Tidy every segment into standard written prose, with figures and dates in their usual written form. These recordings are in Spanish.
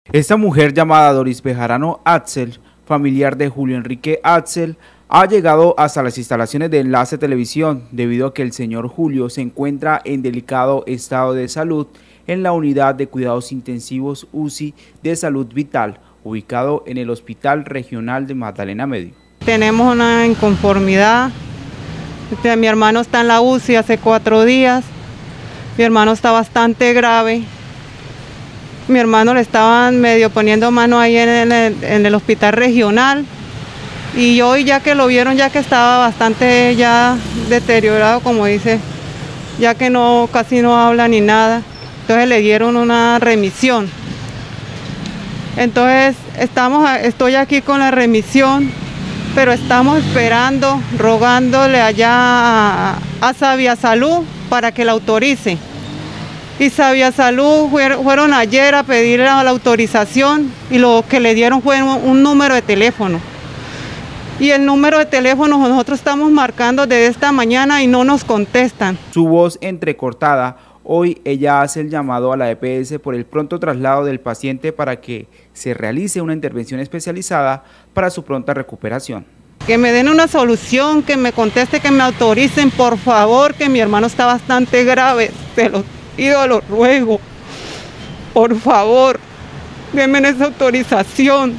Esta mujer llamada Doris Bejarano Axel, familiar de Julio Enrique Axel, ha llegado hasta las instalaciones de Enlace Televisión debido a que el señor Julio se encuentra en delicado estado de salud en la unidad de cuidados intensivos UCI de Salud Vital, ubicado en el Hospital Regional de Magdalena Medio. Tenemos una inconformidad. Mi hermano está en la UCI hace 4 días. Mi hermano está bastante grave. Mi hermano le estaban medio poniendo mano ahí en el hospital regional. Y hoy ya que lo vieron, ya que estaba bastante ya deteriorado, como dice, ya que casi no habla ni nada, entonces le dieron una remisión. Entonces estoy aquí con la remisión, pero estamos esperando, rogándole allá a Sabia Salud para que la autorice. Y Sabia Salud fueron ayer a pedir la autorización y lo que le dieron fue un número de teléfono. Y el número de teléfono nosotros estamos marcando desde esta mañana y no nos contestan. Su voz entrecortada, hoy ella hace el llamado a la EPS por el pronto traslado del paciente para que se realice una intervención especializada para su pronta recuperación. Que me den una solución, que me conteste, que me autoricen, por favor, que mi hermano está bastante grave. Se lo pido, lo ruego. Por favor, denme esa autorización.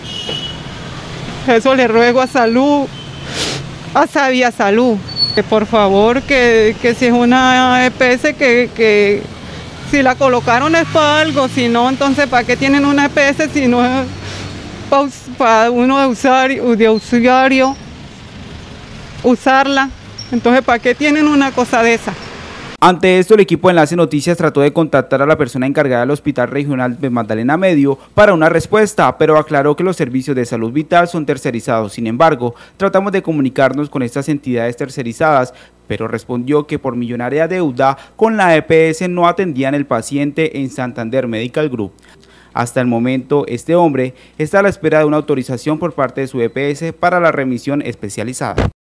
Eso le ruego a Salud, a Sabia Salud, que por favor, que si es una EPS, que si la colocaron es para algo, si no, entonces ¿para qué tienen una EPS si no es para uno de usuario usarla? Entonces ¿para qué tienen una cosa de esa? Ante esto, el equipo de Enlace Noticias trató de contactar a la persona encargada del Hospital Regional de Magdalena Medio para una respuesta, pero aclaró que los servicios de salud vital son tercerizados. Sin embargo, tratamos de comunicarnos con estas entidades tercerizadas, pero respondió que por millonaria deuda con la EPS no atendían el paciente en Santander Medical Group. Hasta el momento, este hombre está a la espera de una autorización por parte de su EPS para la remisión especializada.